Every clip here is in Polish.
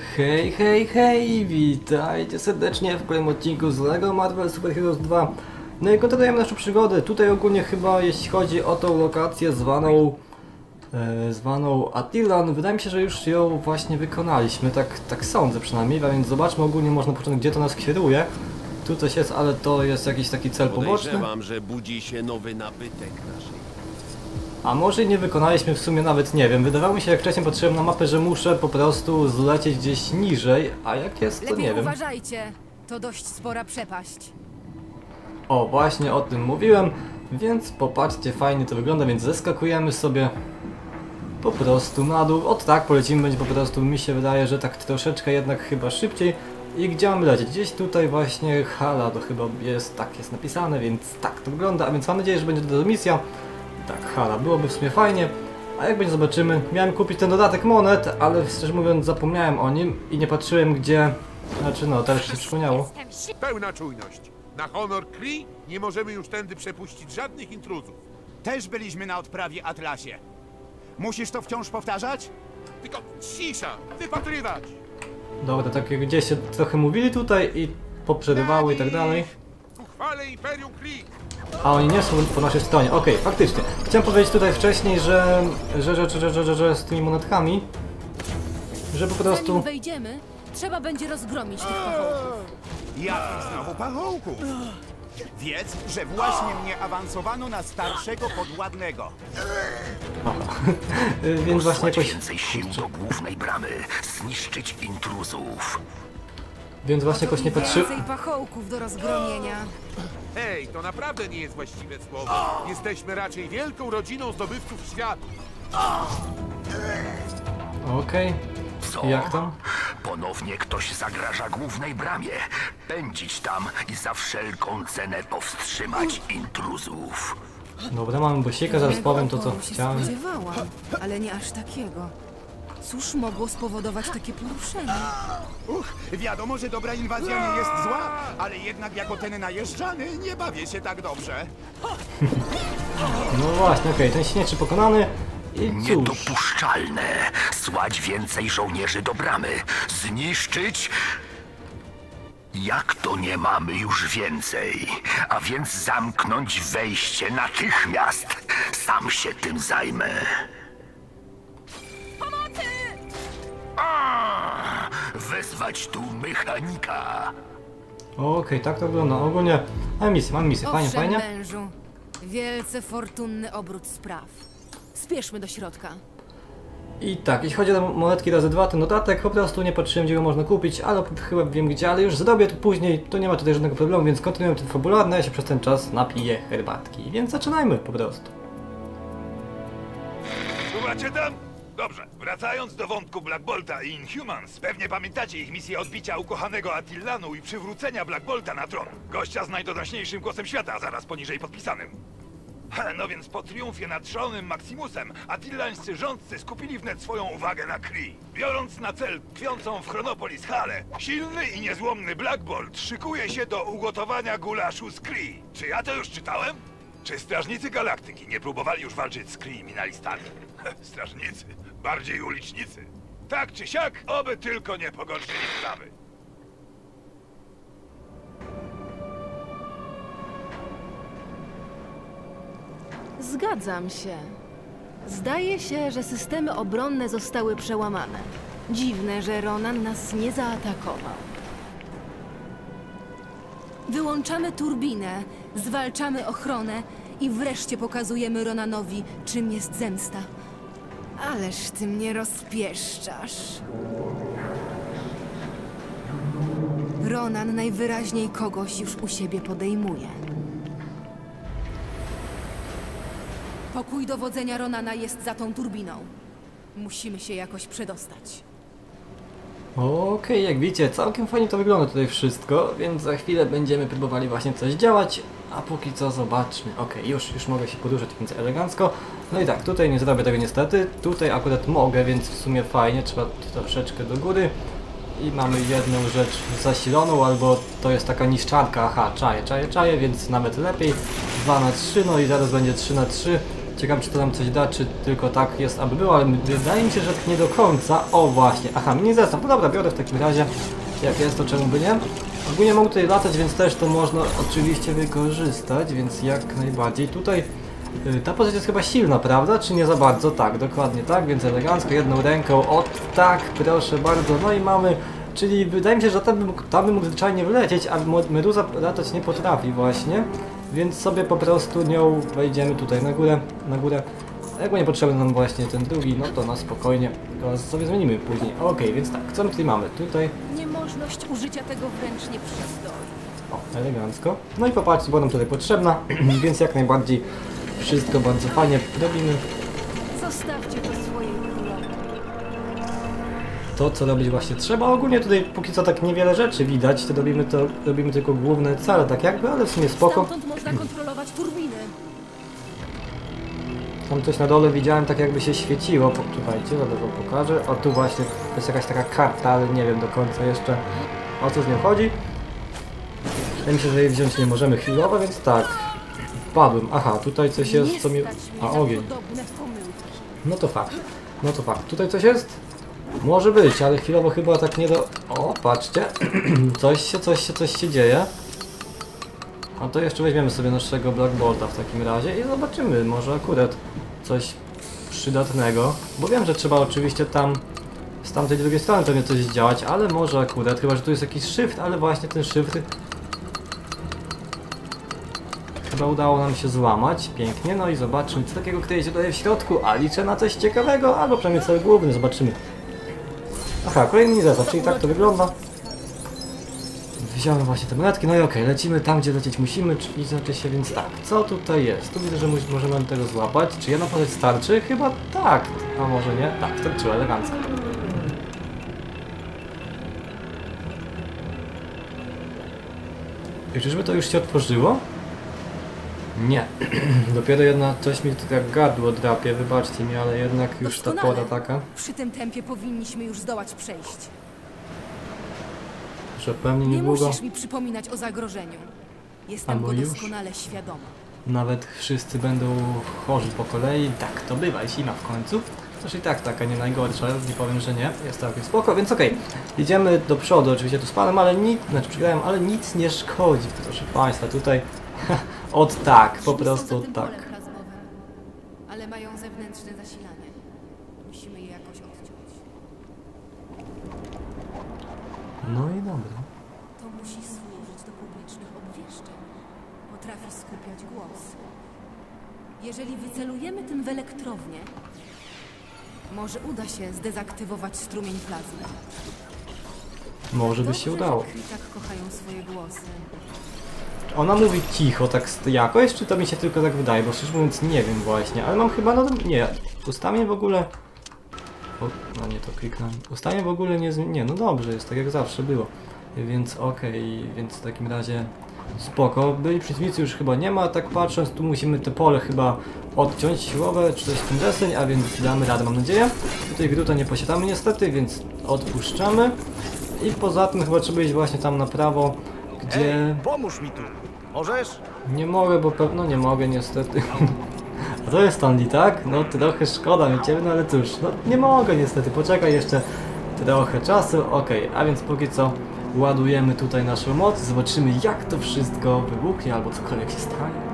Hej, hej, hej, witajcie serdecznie w kolejnym odcinku z LEGO Marvel Super Heroes 2. No i kontynuujemy naszą przygodę. Tutaj ogólnie chyba jeśli chodzi o tą lokację zwaną Attilan, wydaje mi się, że już ją właśnie wykonaliśmy, tak sądzę przynajmniej, a więc zobaczmy ogólnie może na początek, gdzie to nas kieruje. Tu coś jest, ale to jest jakiś taki cel poboczny. Podejrzewam, że budzi się nowy nabytek naszej. A może nie wykonaliśmy w sumie nawet, nie wiem, wydawało mi się jak wcześniej patrzyłem na mapę, że muszę po prostu zlecieć gdzieś niżej, a jak jest to Lepiej nie wiem. uważajcie, to dość spora przepaść. O, właśnie o tym mówiłem, więc popatrzcie, fajnie to wygląda, więc zeskakujemy sobie po prostu na dół. Od tak polecimy, będzie po prostu, mi się wydaje, że tak troszeczkę jednak chyba szybciej. I gdzie mamy lecieć? Gdzieś tutaj właśnie Hala, to chyba jest, tak jest napisane, więc tak to wygląda, a więc mam nadzieję, że będzie to misja. Tak, Hala, byłoby w sumie fajnie, a jak będzie zobaczymy. Miałem kupić ten dodatek monet, ale szczerze mówiąc zapomniałem o nim i nie patrzyłem gdzie, znaczy no, teraz się przypomniało. Pełna czujność. Na honor Kree nie możemy już tędy przepuścić żadnych intruzów. Też byliśmy na odprawie Atlasie. Musisz to wciąż powtarzać? Tylko cisza! Wypatrywać! Dobra, tak jak gdzieś się trochę mówili tutaj i poprzerywały i tak dalej. Ku chwale Imperium Kree! A oni nie są po naszej stronie. Okej, faktycznie. Chciałem powiedzieć tutaj wcześniej, że z tymi monetkami, że po prostu... Zanim wejdziemy, trzeba będzie rozgromić tych pachołków. Jakich znowu pachołków? Wiedz, że właśnie mnie awansowano na starszego podwładnego. Więc właśnie jakoś... więcej sił do głównej bramy, zniszczyć intruzów. Więc właśnie jakoś nie patrzy... Więcej pachołków do rozgromienia. Hej, to naprawdę nie jest właściwe słowo. Jesteśmy raczej wielką rodziną zdobywców świata. Okej. Co? Jak tam? Ponownie ktoś zagraża głównej bramie. Pędzić tam i za wszelką cenę powstrzymać intruzów. Dobra, mamy bosika, zaraz powiem to co Oporu się chciałem. spodziewałam, ale nie aż takiego. Cóż mogło spowodować takie poruszenie? Wiadomo, że dobra inwazja nie jest zła, ale jednak jako ten najeżdżany nie bawię się tak dobrze. No właśnie, okej, ten śnieczy pokonany. I cóż... Niedopuszczalne. Słać więcej żołnierzy do bramy. Zniszczyć... Jak to nie mamy już więcej? A więc zamknąć wejście natychmiast. Sam się tym zajmę. Wezwać tu mechanika. Okej, tak to wygląda. Ogólnie mam misję, fajnie, Owszem, fajnie. mężu. Wielce fortunny obrót spraw. Spieszmy do środka. I tak, jeśli chodzi o monetki razy 2, ten dodatek, po prostu nie patrzyłem gdzie go można kupić, ale chyba wiem gdzie, ale już zrobię to później, to nie ma tutaj żadnego problemu, więc kontynuujemy ten fabularny, ja się przez ten czas napiję herbatki, więc zaczynajmy po prostu. Macie tam? Dobrze, wracając do wątku Black Bolta i Inhumans, pewnie pamiętacie ich misję odbicia ukochanego Attillanu i przywrócenia Black Bolta na tron. Gościa z najdonośniejszym głosem świata, zaraz poniżej podpisanym. No więc po triumfie nad szalonym Maximusem, attilańscy rządcy skupili wnet swoją uwagę na Kree. Biorąc na cel tkwiącą w Chronopolis Halę, silny i niezłomny Black Bolt szykuje się do ugotowania gulaszu z Kree. Czy ja to już czytałem? Czy strażnicy galaktyki nie próbowali już walczyć z kryminalistami? Strażnicy, bardziej ulicznicy. Tak czy siak, oby tylko nie pogorszyli sprawy. Zgadzam się. Zdaje się, że systemy obronne zostały przełamane. Dziwne, że Ronan nas nie zaatakował. Wyłączamy turbinę, zwalczamy ochronę i wreszcie pokazujemy Ronanowi, czym jest zemsta. Ależ ty mnie rozpieszczasz. Ronan najwyraźniej kogoś już u siebie podejmuje. Pokój dowodzenia Ronana jest za tą turbiną. Musimy się jakoś przedostać. Okej, jak widzicie, całkiem fajnie to wygląda tutaj wszystko, więc za chwilę będziemy próbowali właśnie coś działać, a póki co zobaczmy. Okej, już mogę się poruszać, więc elegancko. No i tak, tutaj nie zrobię tego niestety, tutaj akurat mogę, więc w sumie fajnie, trzeba troszeczkę do góry. I mamy jedną rzecz zasiloną, albo to jest taka niszczarka, aha, czaję, więc nawet lepiej. 2 na 3, no i zaraz będzie 3 na 3. Ciekawe, czy to nam coś da, czy tylko tak jest, aby było, ale wydaje mi się, że nie do końca. O właśnie, aha, mini zestaw. No dobra, biorę w takim razie. Jak jest, to czemu by nie? Ogólnie mogę tutaj latać, więc też to można oczywiście wykorzystać, więc jak najbardziej. Tutaj ta postać jest chyba silna, prawda? Czy nie za bardzo? Tak, dokładnie tak, więc elegancko, jedną ręką. O tak, proszę bardzo. No i mamy, czyli wydaje mi się, że tam by mógł zwyczajnie wlecieć, a Meduza latać nie potrafi właśnie. Więc sobie po prostu nią wejdziemy tutaj na górę. Jak nie potrzebny nam właśnie ten drugi, no to na spokojnie sobie zmienimy później. Okej, więc tak, co my tutaj mamy? Tutaj... Niemożność użycia tego wręcz nie przystoi. O, elegancko. No i popatrzcie, bo nam tutaj potrzebna, więc jak najbardziej wszystko bardzo fajnie robimy. Zostawcie to swojej królowej. To, co robić właśnie trzeba. Ogólnie tutaj póki co tak niewiele rzeczy widać, to robimy tylko główne cele, tak jakby, ale w sumie spoko. Stamtąd można kontrolować turbiny. Tam coś na dole widziałem, tak jakby się świeciło. Czekajcie, zaraz wam pokażę. O, tu właśnie jest jakaś taka karta, ale nie wiem do końca jeszcze, o co z nią chodzi. Wydaje mi się, że jej wziąć nie możemy chwilowo, więc tak. Wpadłem. Aha, tutaj coś jest, co mi... A, ogień. No to fakt. No to fakt. Tutaj coś jest? Może być, ale chwilowo chyba tak nie do... O, patrzcie. coś się dzieje. A to jeszcze weźmiemy sobie naszego Black Bolta w takim razie i zobaczymy, może akurat coś przydatnego. Bo wiem, że trzeba oczywiście tam, z tamtej drugiej strony pewnie coś działać, ale może akurat, chyba że tu jest jakiś shift, ale właśnie ten shift chyba udało nam się złamać, pięknie, no i zobaczmy, co takiego kryje się tutaj w środku, a liczę na coś ciekawego, albo przynajmniej cały główny, zobaczymy. Aha, kolejny zestaw, czyli tak to wygląda. Wziąłem właśnie te monetki, no i okej, lecimy tam, gdzie lecieć musimy, czyli znaczy się, więc tak, co tutaj jest? Tu widzę, że możemy tego złapać. Czy jedna postać starczy? Chyba tak, a może nie? Tak, starczyła, elegancko. I czyżby to już się otworzyło? Nie. Dopiero jedna, coś mi tutaj jak gardło drapie, wybaczcie mi, ale jednak już ta pora taka. Przy tym tempie powinniśmy już zdołać przejść. Że pewnie Nie niedługo. musisz mi przypominać o zagrożeniu. Jestem Albo go już? doskonale świadoma. Nawet wszyscy będą chorzy po kolei. Tak, to bywa, zima w końcu. Zresztą i tak taka nie najgorsza, nie powiem, że nie. Jest całkiem spoko, więc okej. Idziemy do przodu, oczywiście tu spadam, ale nic, znaczy przegrałem, ale nic nie szkodzi, proszę Państwa, tutaj od tak, po prostu od tak. Polem plazmowym, ale mają zewnętrzne zasilanie. Musimy je jakoś odciąć. No i dobra. To musi służyć do publicznych obwieszczeń. Potrafi skupiać głos. Jeżeli wycelujemy tym w elektrownię, może uda się zdezaktywować strumień plazmy. Może by się Dobrze, udało. że Kree tak kochają swoje głosy. Ona mówi cicho, tak jakoś, czy to mi się tylko tak wydaje, bo szczerze mówiąc nie wiem właśnie, ale mam chyba, no nie, ustawień w ogóle... O, no nie, to kliknąłem. Ustawień w ogóle nie, no dobrze, jest tak jak zawsze było. Więc okej, więc w takim razie spoko. Byli przeciwnicy już chyba nie ma, tak patrząc, tu musimy te pole chyba odciąć siłowe, czy coś w ten deseń, a więc damy radę, mam nadzieję. Tutaj gruta nie posiadamy niestety, więc odpuszczamy. I poza tym chyba trzeba iść właśnie tam na prawo, gdzie... Ej, pomóż mi tu. Możesz? Nie mogę, bo pewno nie mogę niestety. A to jest Stanley, tak? No trochę szkoda mi ciebie, no ale cóż, no nie mogę niestety, poczekaj jeszcze trochę czasu, okej, a więc póki co ładujemy tutaj naszą moc, zobaczymy jak to wszystko wybuchnie albo cokolwiek się stanie.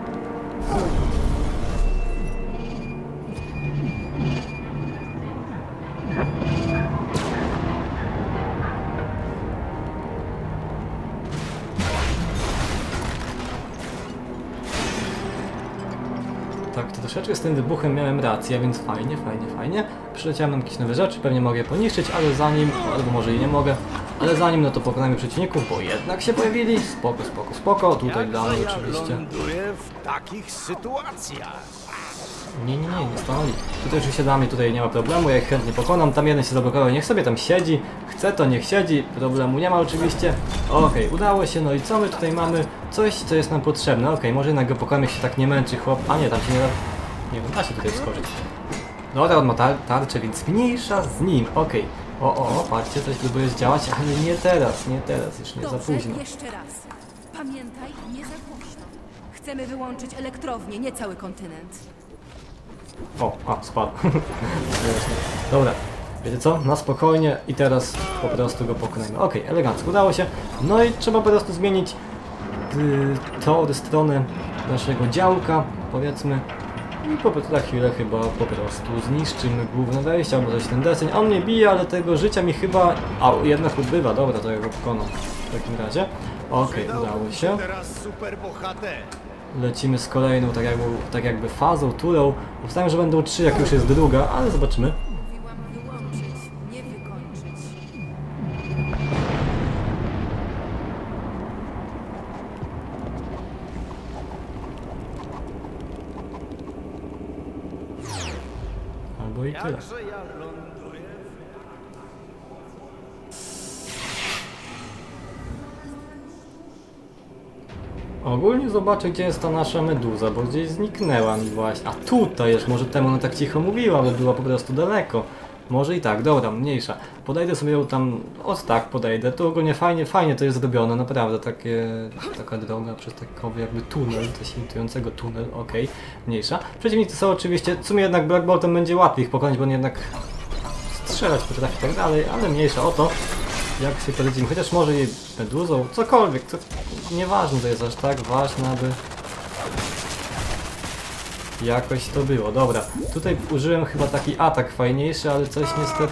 Tak, to troszeczkę z tym wybuchem miałem rację, więc fajnie. Przyleciałem nam jakieś nowe rzeczy, pewnie mogę je poniszczyć, ale zanim, albo może i nie mogę, ale zanim no to pokonamy przeciwników, bo jednak się pojawili. Spoko, tutaj damy oczywiście. Ląduję w takich sytuacjach. Nie stanęli. Tutaj oczywiście dla mnie tutaj nie ma problemu, ja ich chętnie pokonam, tam jeden się zablokował, niech sobie tam siedzi, chce to niech siedzi, problemu nie ma oczywiście. Okej, udało się, no i co my tutaj mamy? Coś, co jest nam potrzebne, okej, może jednak go pokonam, jak się tak nie męczy chłop, a nie, tam się nie da, nie wiem, da się tutaj wskoczyć. Dobra, on ma tarczę, więc mniejsza z nim, okej. Patrzcie, coś próbuje zdziałać, ale nie teraz, już nie za Dobrze, późno. jeszcze raz. Pamiętaj, nie za głośno. Chcemy wyłączyć elektrownię, nie cały kontynent. Spadł. Dobra, wiecie co? Na spokojnie i teraz po prostu go pokonajmy. Okej, elegancko, udało się. No i trzeba po prostu zmienić stronę naszego działka, powiedzmy. I po prostu za chwilę chyba po prostu zniszczymy główne wejście albo coś ten deseń. On mnie bije, ale tego życia mi chyba... jednak ubywa, dobra, to ja go pokonam w takim razie. Okej, udało się. Teraz super bohater. Lecimy z kolejną, tak jakby fazą, turą. Ustawiam, że będą 3, jak już jest druga, ale zobaczymy. Mówiłam wyłączyć, nie wykończyć. Albo i tyle. Ogólnie zobaczę, gdzie jest ta nasza meduza, bo gdzieś zniknęła mi właśnie. A tutaj jest, może temu ona tak cicho mówiła, bo była po prostu daleko. Może i tak, dobra, mniejsza. Podejdę sobie ją tam, tak podejdę. To ogólnie fajnie to jest zrobione, naprawdę taka droga przez takowy jakby tunel, coś imitującego tunel, okej, mniejsza. Przeciwnicy są oczywiście, w sumie jednak Black Boltem będzie łatwiej ich pokonać, bo on jednak strzelać potrafi i tak dalej, ale mniejsza o to. Jak sobie poradzimy, chociaż może jej meduzą, cokolwiek, to nieważne to jest aż tak ważne, aby jakoś to było. Dobra, tutaj użyłem chyba taki atak fajniejszy, ale coś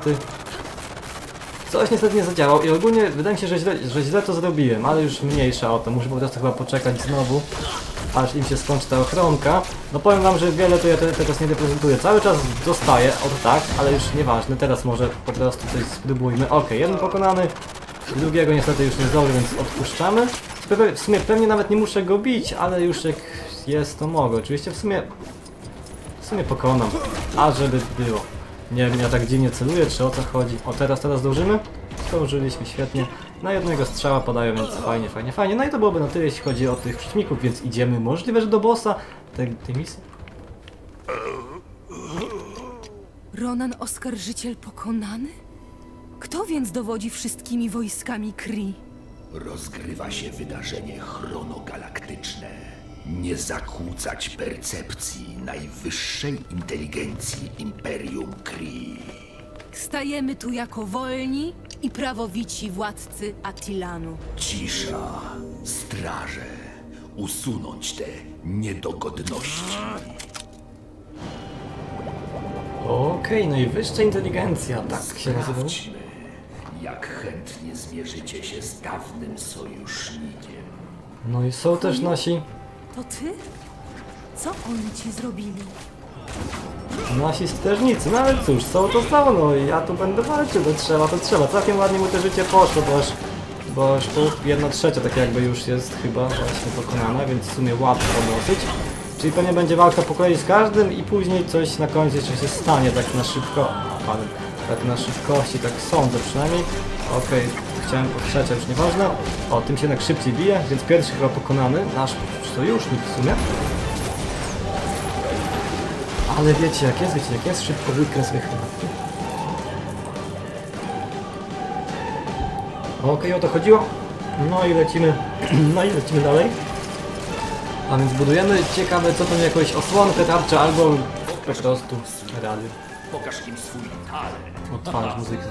niestety nie zadziałał i ogólnie wydaje mi się, że źle to zrobiłem, ale już mniejsza o to, muszę po prostu chyba poczekać znowu, aż im się skończy ta ochronka. No powiem wam, że wiele to ja teraz nie reprezentuję, cały czas dostaję, tak, ale już nieważne, teraz może po prostu coś spróbujmy. Okej, jeden pokonany, drugiego niestety już nie zdążę, więc odpuszczamy. W sumie pewnie nawet nie muszę go bić, ale już jak jest, to mogę. Oczywiście w sumie pokonam, a żeby było. Nie wiem, ja tak dziwnie celuję, czy o co chodzi. O, teraz zdążymy? Zdążyliśmy, świetnie. Na jednego strzała padają, więc fajnie. No i to byłoby na tyle, jeśli chodzi o tych przeciwników, więc idziemy możliwe, że do bossa tej misji. Ronan Oskarżyciel pokonany? Kto więc dowodzi wszystkimi wojskami Kree? Rozgrywa się wydarzenie chronogalaktyczne. Nie zakłócać percepcji najwyższej inteligencji Imperium Kree. Stajemy tu jako wolni i prawowici władcy Attilanu. Cisza, straże, usunąć te niedogodności. Okej, najwyższa inteligencja, tak się nazywa. Sprawdźmy, jak chętnie zmierzycie się z dawnym sojusznikiem. No i są też nasi To ty? Co oni ci zrobili? strażnicy, no ale cóż, są to samo, no i ja tu będę walczył, to trzeba. Całkiem ładnie mu to życie poszło, bo aż tu 1/3 tak jakby już jest chyba właśnie pokonana, więc w sumie łatwo dosyć. Czyli pewnie będzie walka po kolei z każdym i później coś na końcu jeszcze się stanie, tak na szybko, tak na szybkości, tak sądzę przynajmniej. Okej, chciałem poprzeć, już nieważne. O, tym się jednak szybciej bije, więc pierwszy chyba pokonany, nasz sojusznik w sumie. Ale wiecie jak jest, szybko wykres wychwytny. Okej, o to chodziło. No i lecimy dalej. A więc budujemy, ciekawe co to jakąś osłonkę, tarczę albo po prostu radio. Pokaż im swój talent. Odtwarzasz muzykę.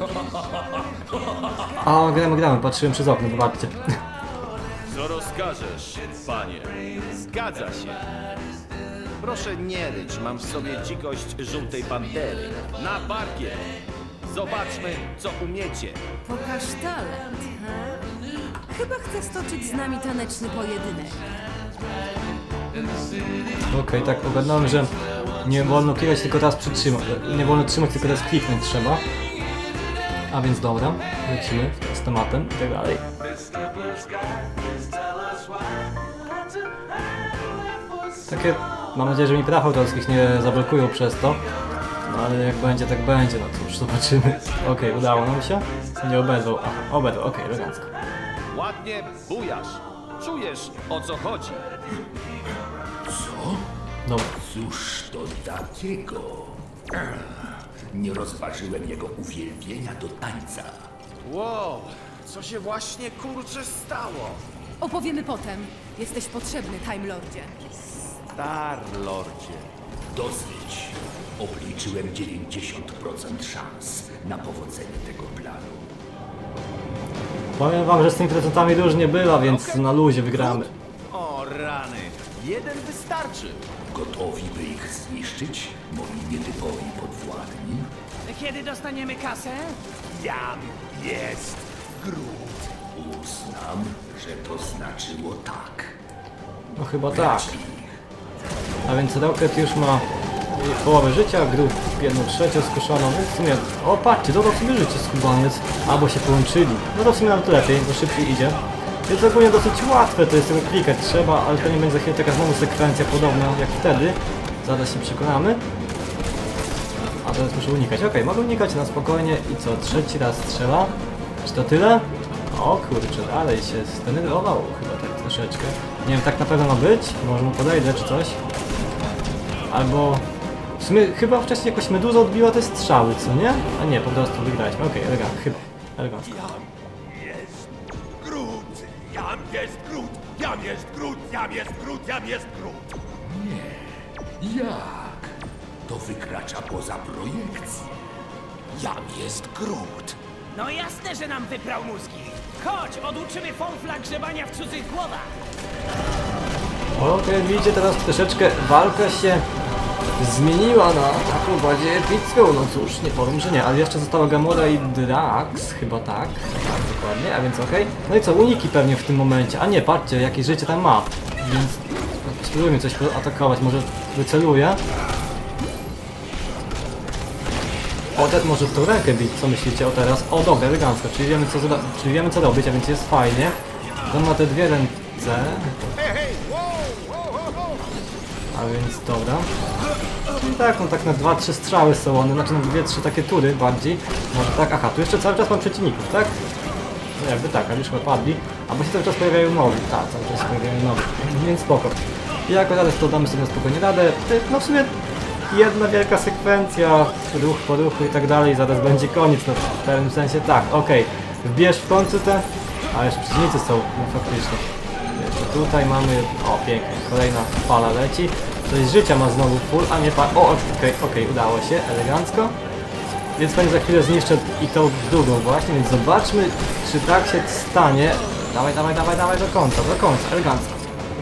A, gramy, patrzyłem przez okno, zobaczcie. Co rozkażesz, panie? Zgadza się. Proszę nie ryć, mam w sobie dzikość żółtej pantery. Na parkiet! Zobaczmy, co umiecie. Pokaż talent, ha? Chyba chcę stoczyć z nami taneczny pojedynek. Okej, tak ogarnąłem, że nie wolno klikać, tylko teraz przytrzymać. Nie wolno trzymać, tylko teraz kliknąć trzeba. A więc dobra, lecimy z tematem i tak dalej. Takie, mam nadzieję, że mi praw autorskich nie zablokują przez to. No ale jak będzie, tak będzie, no cóż, zobaczymy. Okej, udało nam się. Nie obezwał, aha, obezwał, okej, elegancko. Ładnie bujasz. Czujesz, o co chodzi. Co? Dobra. Cóż to takiego? Nie rozważyłem jego uwielbienia do tańca. Wow, co się właśnie kurczę stało? Opowiemy potem. Jesteś potrzebny, Time Lordzie. Star Lordzie. Dosyć. Obliczyłem 90% szans na powodzenie tego planu. Powiem wam, że z tymi procentami różnie bywa, więc na luzie wygramy. O rany, jeden wystarczy. Gotowi, by ich zniszczyć, moi nietypowi podwładni? Kiedy dostaniemy kasę? Jam jest Groot. Uznam, że to znaczyło tak. No chyba tak. A więc Rocket już ma połowę życia, Groot 1/3 skoszoną, więc w sumie... O patrzcie, dodał sobie życie skubaniec. Albo się połączyli. No to w sumie nawet lepiej, bo szybciej idzie. Więc ogólnie dosyć łatwe to jest, tylko klikać trzeba, ale to nie będzie za chwilę taka znowu sekwencja podobna jak wtedy. Zaraz się przekonamy. A teraz muszę unikać. Okej, mogę unikać na spokojnie i co, trzeci raz trzeba? Czy to tyle? O kurczę, dalej się zdenerwował chyba tak troszeczkę. Nie wiem, tak na pewno ma być? Może mu podejdę czy coś? Albo... W sumie chyba wcześniej jakoś meduza odbiła te strzały, co nie? A nie, po prostu wygraliśmy. Okej, elegancko, chyba. Elegancko. Jest Groot! Jam jest Groot! Jam jest Groot! Jam jest Groot! Jam jest Groot! Nie. Jak? To wykracza poza projekcję. Jam jest Groot. No jasne, że nam wyprał mózgi. Chodź, oduczymy Fonfla grzebania w cudzych głowach. Okej, widzicie, teraz troszeczkę walka się zmieniła na taką bardziej epicką. No cóż, nie powiem, że nie, ale jeszcze została Gamora i Drax, chyba tak. Tak, dokładnie, a więc okej. No i co, uniki pewnie w tym momencie. A nie, patrzcie, jakie życie tam ma. Więc spróbujmy coś atakować, może wyceluję. O, ten może w tą rękę bić, co myślicie o teraz? O, dobra, elegancko, czyli wiemy co robić, a więc jest fajnie. On ma te dwie ręce. A więc dobra. Czyli tak, no tak na 2-3 strzały są one, znaczy na 2-3 takie tury bardziej. Może tak, aha, tu jeszcze cały czas mam przeciwników, tak? No jakby tak, ale już chyba padli. Albo się cały czas pojawiają nowi, tak, cały czas się pojawiają nowi. Więc spoko. I jako teraz to damy sobie na spokojnie radę. No w sumie jedna wielka sekwencja, ruch po ruchu i tak dalej, zaraz będzie koniec, no w pewnym sensie tak, okej. Wbierz w końcu te, a już przeciwnicy są, no faktycznie. Jeszcze tutaj mamy, o pięknie, kolejna fala leci. Coś życia ma znowu full, a nie o, okej, udało się, elegancko. Więc pewnie za chwilę zniszczę i tą drugą właśnie, więc zobaczmy, czy tak się stanie. Dawaj, do końca, elegancko.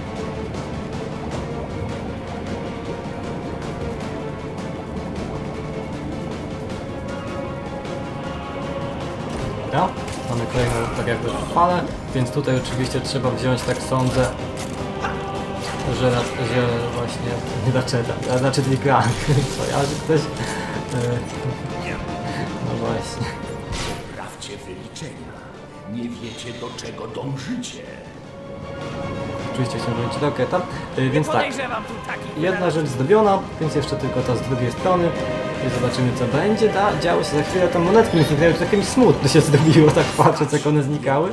Ja? Mamy kolejną tak jakby falę, więc tutaj oczywiście trzeba wziąć, tak sądzę, że właśnie nie Ratcheta, znaczy Clank, kojarzy ktoś? No właśnie. Sprawdźcie wyliczenia. Nie wiecie, do czego dążycie. Oczywiście chciałem zrobić Rocketa, więc tak. Jedna rzecz zdobiona, więc jeszcze tylko ta z drugiej strony. I zobaczymy co będzie. Działo się za chwilę, tam monetki mi zniknęły, trochę mi smutno się zrobiło, tak patrzeć jak one znikały.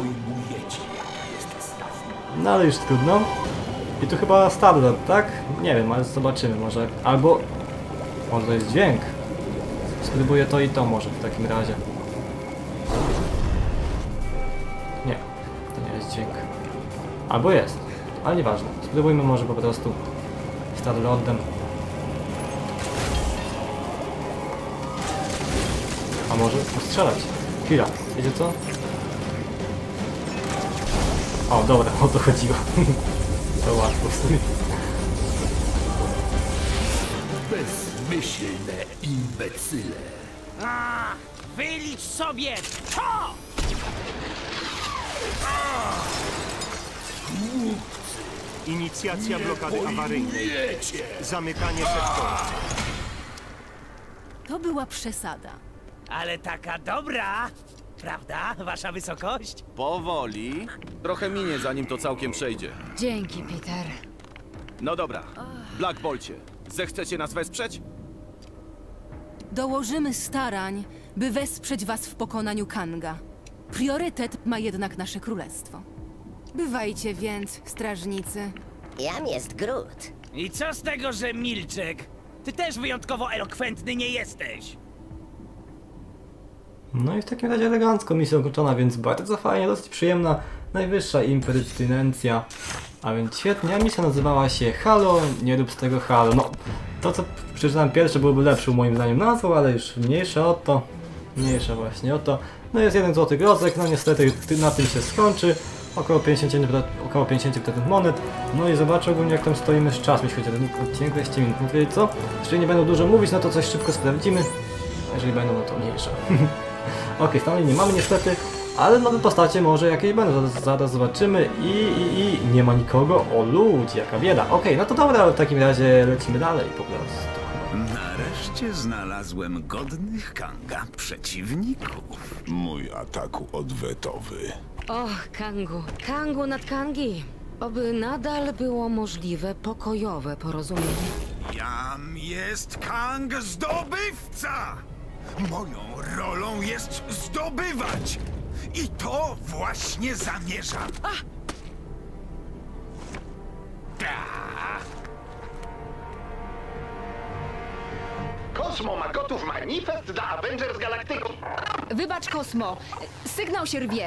No ale już trudno. I tu chyba Star-Lord, tak? Nie wiem, ale zobaczymy może. Albo... O, to jest dźwięk. Spróbuję to i to może w takim razie. Nie, to nie jest dźwięk. Albo jest, ale nieważne. Spróbujmy może po prostu Star-Lordem. A może postrzelać? Chwila, wiecie co? O, dobra, o to chodziło. To łatwo w sumie. Bezmyślne imbecyle. Wylicz sobie to! Inicjacja blokady awaryjnej. Zamykanie sektora. To była przesada. Ale taka dobra, prawda, wasza wysokość? Powoli. Trochę minie, zanim to całkiem przejdzie. Dzięki, Peter. No dobra, Black Bolcie, zechcecie nas wesprzeć? Dołożymy starań, by wesprzeć was w pokonaniu Kanga. Priorytet ma jednak nasze królestwo. Bywajcie więc, strażnicy. Jam jest Groot. I co z tego, że Milczek? Ty też wyjątkowo elokwentny nie jesteś. No i w takim razie elegancko misja ukończona, więc bardzo fajnie, dosyć przyjemna, najwyższa impertynencja. A więc świetnie, a misja nazywała się Halo, nie rób z tego Halo. No, To co przeczytałem pierwsze byłoby lepszą moim zdaniem nazwą, ale już mniejsza o to. Mniejsza właśnie o to. No jest 1 złoty grozek, no niestety na tym się skończy. Około 50% monet. No i zobaczę ogólnie jak tam stoimy z czasem, jeśli chodzi o ten odcinek, 20 minut. No wiecie co? Jeżeli nie będą dużo mówić, no to coś szybko sprawdzimy. A jeżeli będą, no to mniejsza. Okej, stanęli nie mamy niestety, ale nowe postacie może jakieś będą, zaraz zobaczymy i nie ma nikogo. O ludzi, jaka bieda. Okej, no to dobra, w takim razie lecimy dalej po prostu. Nareszcie znalazłem godnych Kanga przeciwników. Mój atak odwetowy. Och, Kangu. Kangu nad Kangi. Oby nadal było możliwe pokojowe porozumienie. Jam jest Kang zdobywca! Moją rolą jest zdobywać! I to właśnie zamierzam. Kosmo ma gotów manifest dla Avengers Galacticus. Wybacz, Kosmo. Sygnał się rwie.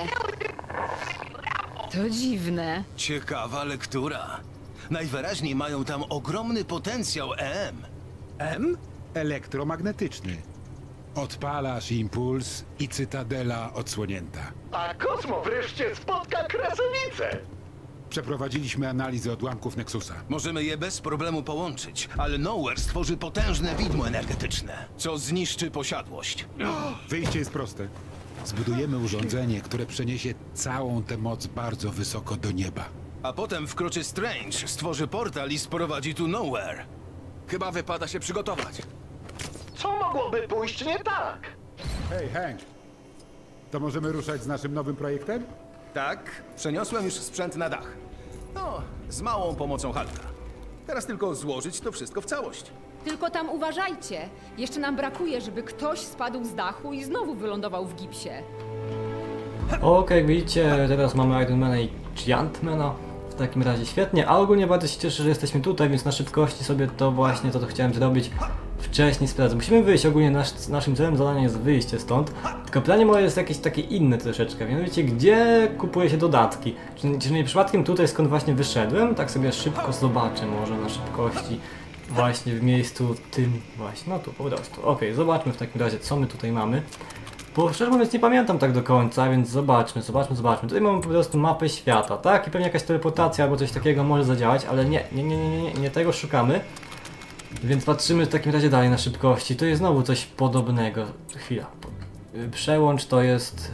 To dziwne. Ciekawa lektura. Najwyraźniej mają tam ogromny potencjał EM. M? Elektromagnetyczny. Odpalasz impuls i cytadela odsłonięta. A Kosmo wreszcie spotka krasowicę. Przeprowadziliśmy analizę odłamków Nexusa. Możemy je bez problemu połączyć, ale Nowhere stworzy potężne widmo energetyczne, co zniszczy posiadłość. Wyjście jest proste. Zbudujemy urządzenie, które przeniesie całą tę moc bardzo wysoko do nieba. A potem wkroczy Strange, stworzy portal i sprowadzi tu Nowhere. Chyba wypada się przygotować. Co mogłoby pójść nie tak? Hej, Hank. To możemy ruszać z naszym nowym projektem? Tak, przeniosłem już sprzęt na dach. No, z małą pomocą Hulka. Teraz tylko złożyć to wszystko w całość. Tylko tam uważajcie. Jeszcze nam brakuje, żeby ktoś spadł z dachu i znowu wylądował w gipsie. Okej, jak widzicie, teraz mamy Ironmana i Giantmana. W takim razie świetnie, a ogólnie bardzo się cieszę, że jesteśmy tutaj, więc na szybkości sobie to właśnie to chciałem zrobić wcześniej sprawdzę. Musimy wyjść, ogólnie naszym celem zadania jest wyjście stąd. Tylko pytanie moje jest jakieś takie inne troszeczkę, mianowicie gdzie kupuje się dodatki? Czy nie przypadkiem tutaj skąd właśnie wyszedłem? Tak sobie szybko zobaczę może na szybkości. Właśnie w miejscu tym właśnie, no tu po prostu. Okej, zobaczmy w takim razie co my tutaj mamy. Bo szczerze mówiąc nie pamiętam tak do końca, więc zobaczmy. Tutaj mamy po prostu mapę świata, tak? I pewnie jakaś teleportacja albo coś takiego może zadziałać, ale nie tego szukamy. Więc patrzymy w takim razie dalej na szybkości. To jest znowu coś podobnego. Chwila. Przełącz to jest...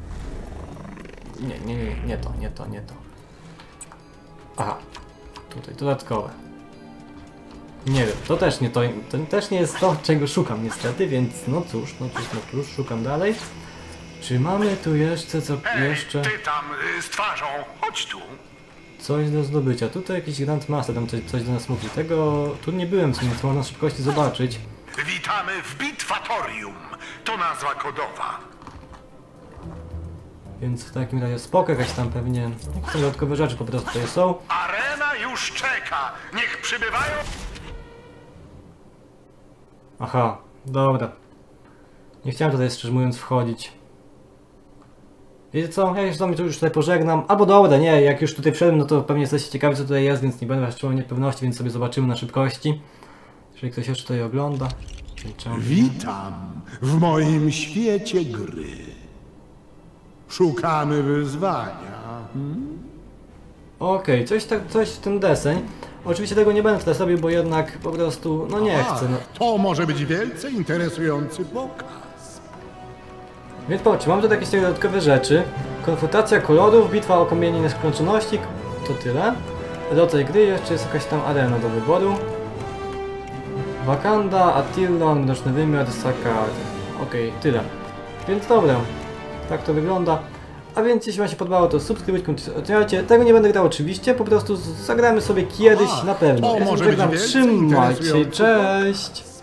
Nie to. Aha. Tutaj dodatkowe. Nie wiem, to też nie jest to, czego szukam niestety, więc no cóż, szukam dalej. Czy mamy tu jeszcze jeszcze... Ty tam z twarzą, chodź tu. Coś do zdobycia. Tutaj jakiś Grandmaster tam coś do nas mówi. Tego tu nie byłem, więc można na szybkości zobaczyć. Witamy w Bitwatorium. To nazwa kodowa. Więc w takim razie spoko, jakaś tam pewnie... Jakieś dodatkowe rzeczy po prostu tutaj są. Arena już czeka. Niech przybywają... Aha, dobra. Nie chciałem tutaj szczerze mówiąc wchodzić. Wiecie co? Ja się z wami tu już tutaj pożegnam. Albo dobra, nie, jak już tutaj wszedłem, no to pewnie jesteście ciekawi co tutaj jest, więc nie będę was trzymał niepewności, więc sobie zobaczymy na szybkości. Jeżeli ktoś jeszcze tutaj ogląda. Witam w moim świecie gry. Szukamy wyzwania. Okej, coś w tym deseń. Oczywiście tego nie będę teraz robił, bo jednak po prostu, no nie chcę. No. To może być wielce interesujący pokaz. Więc popatrzcie, mam tu jakieś dodatkowe rzeczy. Konfrontacja kolorów, bitwa o kamienie nieskończoności, to tyle. Rodzaj gry, jeszcze jest jakaś tam arena do wyboru. Wakanda, Attilan, Mroczny Wymiar, Sakar. Okej, tyle. Więc dobra, tak to wygląda. A więc jeśli wam się podobało, to subskrybujcie, komentujcie. Tego nie będę grał oczywiście, po prostu zagramy sobie kiedyś na pewno. Ja się żegnam, trzymajcie, cześć!